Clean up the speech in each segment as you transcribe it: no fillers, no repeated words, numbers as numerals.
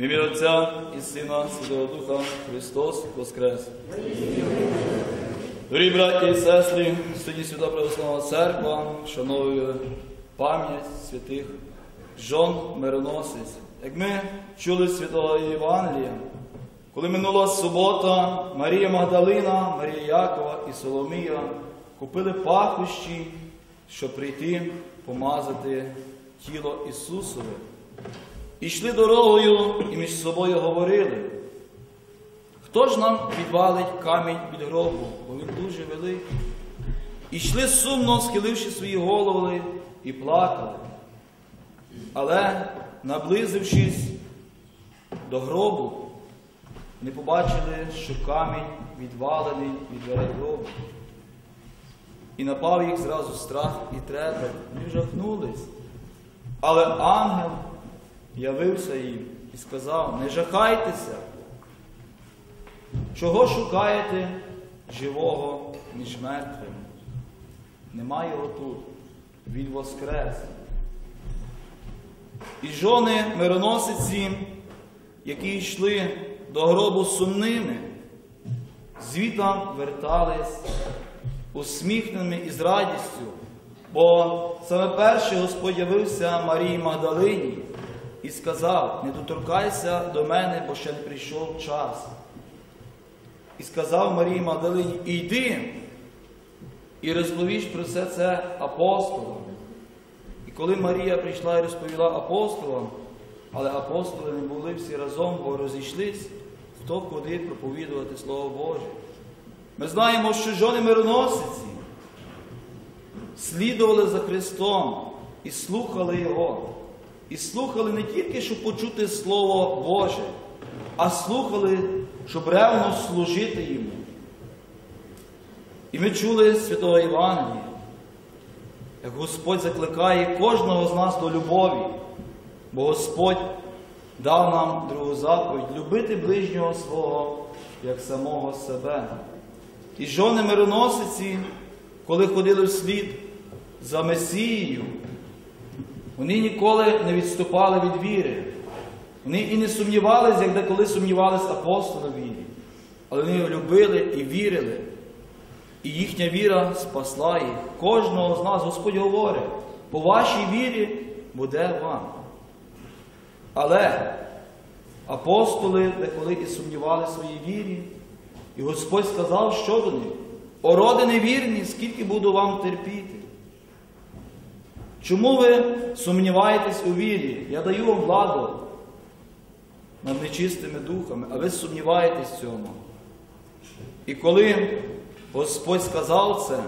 В ім'я Отця і Сина, Святого Духа, Христос Воскрес! Дорогі браті і сестри, сьогодні Свята Православна Церква вшановує пам'ять святих жон мироносиць. Як ми чули Святого Євангелія, коли минула субота, Марія Магдалина, Марія Якова і Соломія купили пахощі, щоб прийти помазати тіло Ісусове. І йшли дорогою і між собою говорили: хто ж нам відвалить камінь від гробу, бо він дуже великий. І йшли сумно, схиливши свої голови, і плакали. Але, наблизившись до гробу, не побачили, що камінь відвалений від дверей гробу. І напав їх зразу страх і трепет, вони вжахнулись. Але ангел явився їм і сказав: не жахайтеся, чого шукаєте живого між мертвими? Нема його тут, він воскрес. І жони мироносиці, які йшли до гробу сумними, звітом вертались усміхненими і з радістю, бо саме перший Господь явився Марії Магдалині і сказав: не доторкайся до мене, бо ще не прийшов час. І сказав Марії Магдалині: йди і розповіш про все це апостолам. І коли Марія прийшла і розповіла апостолам, але апостоли не були всі разом, бо розійшлись, хто куди проповідувати Слово Боже. Ми знаємо, що жони мироносиці слідували за Христом і слухали Його. І слухали не тільки, щоб почути Слово Боже, а слухали, щоб ревно служити Йому. І ми чули Святого Євангелія, як Господь закликає кожного з нас до любові, бо Господь дав нам другу заповідь – любити ближнього свого, як самого себе. І жони мироносиці, коли ходили вслід за Месією, вони ніколи не відступали від віри. Вони і не сумнівались, як деколи сумнівались апостоли в вірі. Але вони любили і вірили. І їхня віра спасла їх. Кожного з нас Господь говорить: по вашій вірі буде вам. Але апостоли деколи і сумнівали в своїй вірі. І Господь сказав, що до них: о роди невірні, скільки буду вам терпіти? Чому ви сумніваєтесь у вірі? Я даю вам владу над нечистими духами, а ви сумніваєтесь в цьому. І коли Господь сказав це,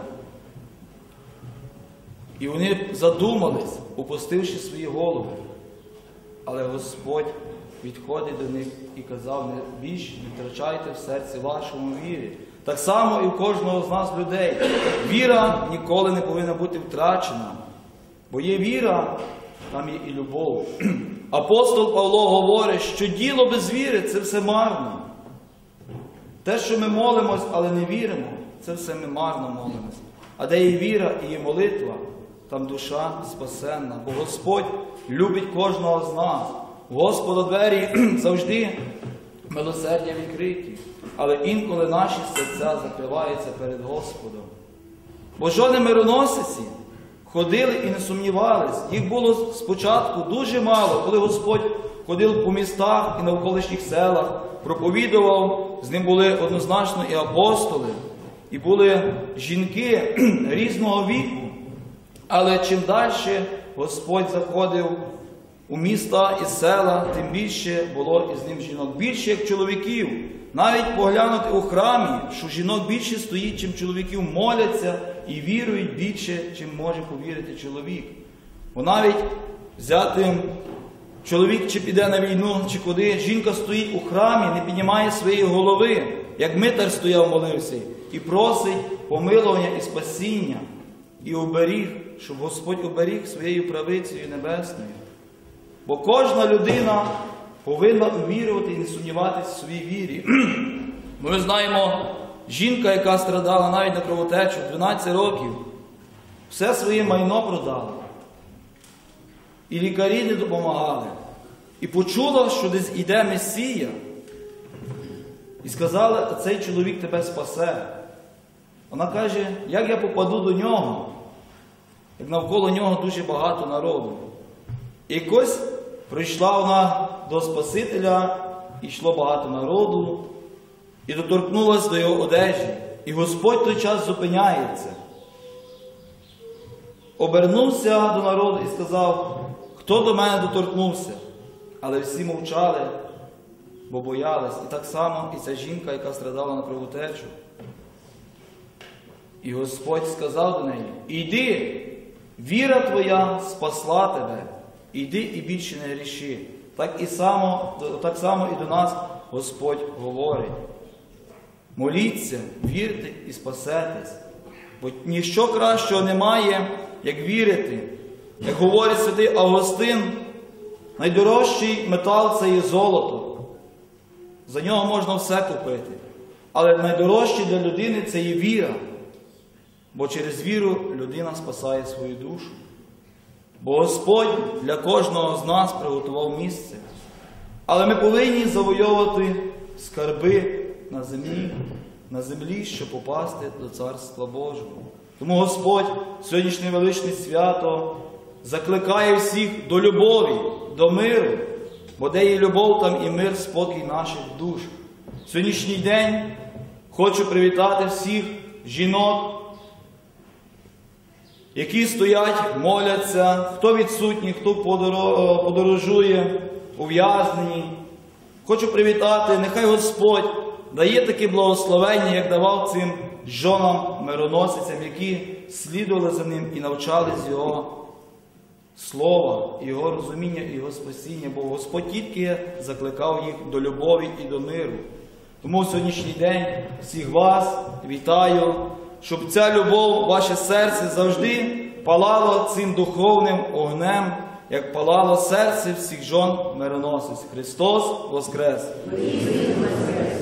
і вони задумались, опустивши свої голови, але Господь відходить до них і казав: не більше не втрачайте в серці вашому вірі. Так само і в кожного з нас людей. Віра ніколи не повинна бути втрачена. Бо є віра, там є і любов. Апостол Павло говорить, що діло без віри – це все марно. Те, що ми молимось, але не віримо, це все ми марно молимось. А де є віра і є молитва, там душа спасенна. Бо Господь любить кожного з нас. У Господа двері завжди милосердя відкриті. Але інколи наші серця закриваються перед Господом. Бо жони мироносиці ходили і не сумнівались. Їх було спочатку дуже мало, коли Господь ходив по містах і навколишніх селах, проповідував, з ним були однозначно і апостоли, і були жінки різного віку. Але чим далі Господь заходив у міста і села, тим більше було із ним жінок. Більше, як чоловіків. Навіть поглянути у храмі, що жінок більше стоїть, чим чоловіків, моляться і вірують більше, чим може повірити чоловік. Бо навіть взяти чоловік чи піде на війну, чи куди, жінка стоїть у храмі, не піднімає своєї голови, як митар стояв, молився, і просить помилування і спасіння, і оберіг, щоб Господь оберіг своєю правицею небесною. Бо кожна людина повинна увірувати і не сумніватися в своїй вірі. Ми знаємо, жінка, яка страдала навіть на кровотечу 12 років, все своє майно продала. І лікарі не допомагали. І і почула, що десь іде Месія. І сказали, цей чоловік тебе спасе. Вона каже, як я попаду до нього, як навколо нього дуже багато народу. І якось прийшла вона до Спасителя, і йшло багато народу, і доторкнулась до його одежі. І Господь той час зупиняється. Обернувся до народу і сказав, хто до мене доторкнувся? Але всі мовчали, бо боялись. І так само і ця жінка, яка страдала на кровотечу. І Господь сказав до неї, іди, віра твоя спасла тебе, іди і більше не гріши. Так само і до нас Господь говорить. Моліться, вірте і спасетесь, бо ніщо кращого немає, як вірити. Як говорить святий Августин, найдорожчий метал – це є золото. За нього можна все купити. Але найдорожче для людини – це є віра. Бо через віру людина спасає свою душу. Бо Господь для кожного з нас приготував місце. Але ми повинні завойовувати скарби на землі, щоб попасти до Царства Божого. Тому Господь сьогоднішнє величне свято закликає всіх до любові, до миру. Бо де є любов, там і мир, спокій наших душ. Сьогоднішній день хочу привітати всіх жінок, які стоять, моляться, хто відсутній, хто подорожує, ув'язнені. Хочу привітати, нехай Господь дає таке благословення, як давав цим жонам-мироносицям, які слідували за ним і навчались Його слова, Його розуміння, і Його спасіння, бо Господь тільки закликав їх до любові і до миру. Тому в сьогоднішній день всіх вас вітаю, щоб ця любов, ваше серце завжди палало цим духовним огнем, як палало серце всіх жон мироносиць. Христос Воскрес!